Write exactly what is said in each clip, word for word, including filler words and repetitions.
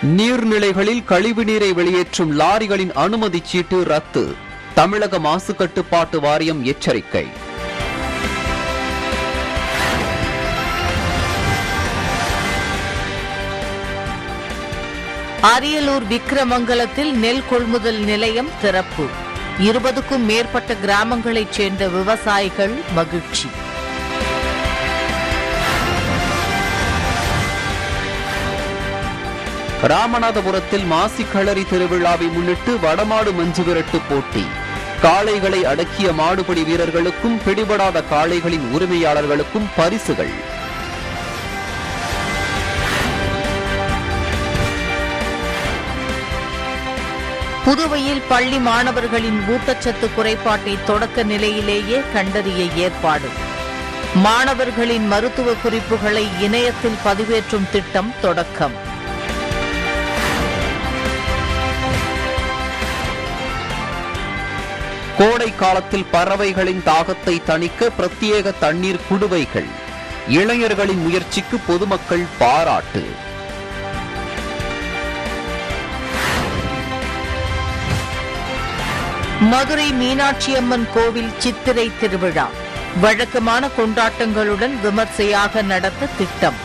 நீர்நிலைகளில் கழிவுநீரை வெளியேற்றும் லாரிகளின் அனுமதி சீட்டு ரத்து. தமிழக மாசு கட்டுப்பாட்டு வாரியம் எச்சரிக்கை. அரியலூர் விக்கிரமங்கலத்தில் நெல் கொள்முதல் நிலையம் திறப்பு. இருபதுக்கும் மேற்பட்ட கிராமங்களைச் சேர்ந்த விவசாயிகள் மகிழ்ச்சி. ராமநாதபுரத்தில் மாசிக்களரி திருவிழாவை முன்னிட்டு வடமாடு மஞ்சு விரட்டு போட்டி. காளைகளை அடக்கிய மாடுபிடி வீரர்களுக்கும் பிடிபடாத காளைகளின் உரிமையாளர்களுக்கும் பரிசுகள். புதுவையில் பள்ளி மாணவர்களின் ஊட்டச்சத்து குறைபாட்டை தொடக்க நிலையிலேயே கண்டறிய ஏற்பாடு. மாணவர்களின் மருத்துவ குறிப்புகளை இணையத்தில் பதிவேற்றும் திட்டம் தொடக்கம். கோடை காலத்தில் பறவைகளின் தாகத்தை தணிக்க பிரத்யேக தண்ணீர் குடுவைகள். இளைஞர்களின் முயற்சிக்கு பொதுமக்கள் பாராட்டு. மதுரை மீனாட்சியம்மன் கோவில் சித்திரை திருவிழா வழக்கமான கொண்டாட்டங்களுடன் விமர்சையாக நடத்த திட்டம்.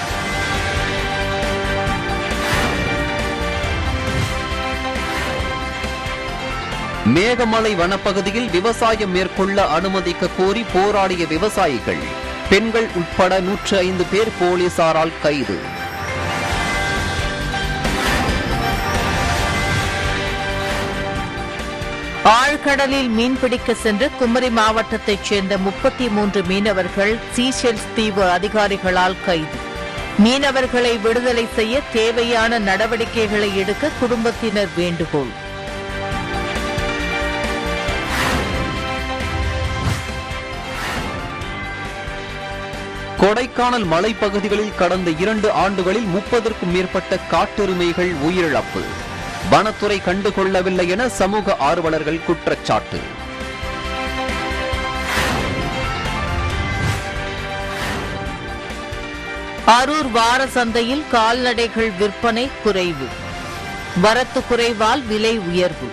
மேகமலை வனப்பகுதியில் விவசாயம் மேற்கொள்ள அனுமதிக்க கோரி போராடிய விவசாயிகள். பெண்கள் உட்பட நூற்று ஐந்து பேர் போலீசாரால் கைது. ஆழ்கடலில் மீன்பிடிக்க சென்ற குமரி மாவட்டத்தைச் சேர்ந்த முப்பத்தி மூன்று மீனவர்கள் சீஷெல்ஸ் தீவு அதிகாரிகளால் கைது. மீனவர்களை விடுதலை செய்ய தேவையான நடவடிக்கைகளை எடுக்க குடும்பத்தினர் வேண்டுகோள். கொடைக்கானல் மலைப்பகுதிகளில் கடந்த இரண்டு ஆண்டுகளில் முப்பதற்கும் மேற்பட்ட காட்டெருமைகள் உயிரிழப்பு. வனத்துறை கண்டுகொள்ளவில்லை என சமூக ஆர்வலர்கள் குற்றச்சாட்டு. அரூர் வார சந்தையில் கால்நடைகள் விற்பனை குறைவு. வரத்து குறைவால் விலை உயர்வு.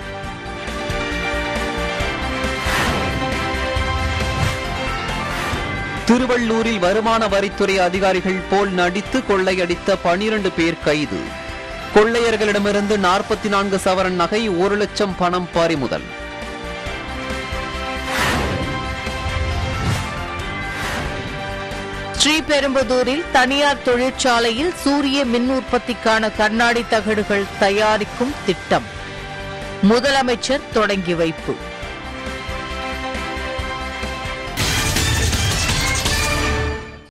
திருவள்ளூரில் வருமான வரித்துறை அதிகாரிகள் போல் நடித்து கொள்ளையடித்த பனிரண்டு பேர் கைது. கொள்ளையர்களிடமிருந்து நாற்பத்தி நான்கு சவரன் நகை, ஒரு லட்சம் பணம் பறிமுதல். ஸ்ரீபெரும்புதூரில் தனியார் தொழிற்சாலையில் சூரிய மின் உற்பத்திக்கான கண்ணாடி தகடுகள் தயாரிக்கும் திட்டம் முதலமைச்சர் தொடங்கி வைப்பு.